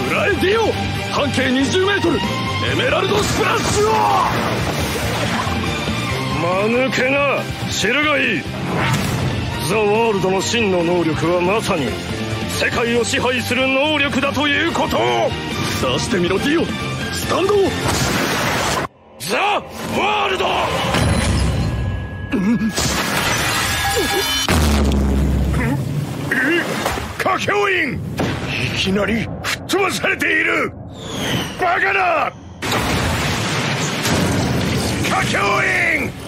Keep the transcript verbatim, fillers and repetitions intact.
裏へディオ、半径にじゅうメートル、エメラルドスプラッシュを。間抜けな知るがいい。ザ・ワールドの真の能力はまさに世界を支配する能力だということを。さしてみろディオ、スタンド。ザ・ワールド。歌教員、いきなり吹っ飛ばされている。バカだ歌教員。